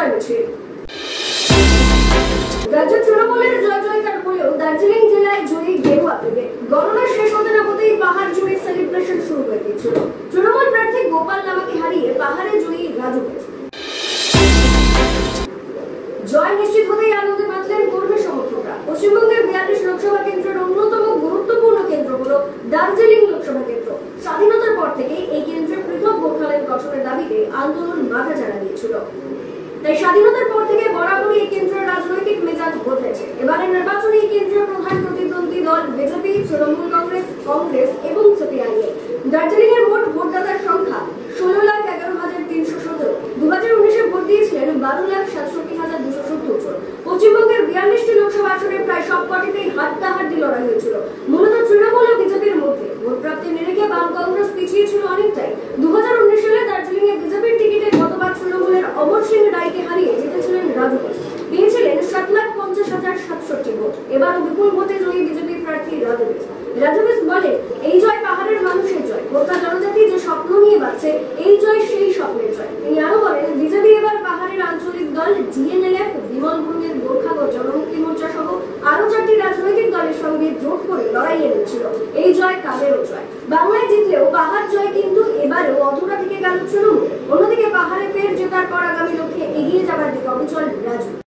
জয় মিছিল। রাজ্য তৃণমূলের জয় জয়কার হলেও দার্জিলিং জেলায় জয়ী গেরুয়া থেকে গণনা শেষ হতে না হতেই পাহাড় জুড়ে সেলিব্রেশন শুরু হয়ে গিয়েছিল। তৃণমূল প্রার্থী গোপাল নামাকে হারিয়ে পাহাড়ে জয়ী রাজু। জয় নিশ্চিত হতেই আনন্দে মাতলেন কর্মী সমর্থকরা। পশ্চিমবঙ্গের 42 লোকসভা কেন্দ্রের অন্যতম গুরুত্বপূর্ণ কেন্দ্র হল দার্জিলিং লোকসভা কেন্দ্র। স্বাধীনতার পর থেকে এই কেন্দ্রে পৃথক গোর্খাল্যান্ড গঠনের দাবিতে আন্দোলন মাথা চাড়া দিয়েছিল। তাই স্বাধীনতার পর থেকে বরাবরই এই কেন্দ্রের রাজনৈতিক মেজাজ বদলেছে। এবারের নির্বাচনে এই কেন্দ্রের প্রধান প্রতিদ্বন্দ্বী দল বিজেপি, তৃণমূল কংগ্রেস এবং সিপিআইএম। দার্জিলিং এর মোট ভোটদাতার সংখ্যা 16,11,317। 2019-এ ভোট দিয়েছিলেন 12,67,270 জন। পশ্চিমবঙ্গের 42টি লোকসভা আসনে প্রায় সবকটিতেই হাড্ডাহাড্ডি লড়াই হয়েছিল। মূলত তৃণমূল ও বিজেপির মধ্যে ভোট প্রাপ্তির নিরিখে বাম কংগ্রেস পিছিয়ে ছিল অনেকটাই। 2019 সালে দার্জিলিং এ বিজেপির টিকিটে গতবার তৃণমূলের অমর সিং রায়কে হারিয়ে জিতেছিলেন রাজু। পেয়েছিলেন 7,50,767 ভোট। এবারও বিপুল ভোটে জয়ী বিজেপি প্রার্থী রাজু বলেন, এই জয় পাহাড়ের মানুষের জয়। গোর্খা জনজাতি যে স্বপ্ন নিয়ে বাঁচছে, এই জয় সেই স্বপ্নের জয়। তিনি আরো বলেন, বিজেপি এবার পাহাড়ের আঞ্চলিক দল জিএনএলএফ, বিমল ভূমির গোর্খা জনমুক্তি মোর্চা সহ আরো 4টি রাজনৈতিক দলের সঙ্গে জোট করে লড়াইয়ে নেমেছিল। এই জয় কাদেরও জয়। বাংলায় জিতলেও পাহাড় জয় কিন্তু এবারেও অধরা থেকে গেল তৃণমূল। অন্যদিকে পাহাড়ে ফের জেতার পর আগামী লক্ষ্যে এগিয়ে যাবার দিকে অবিচল রাজু।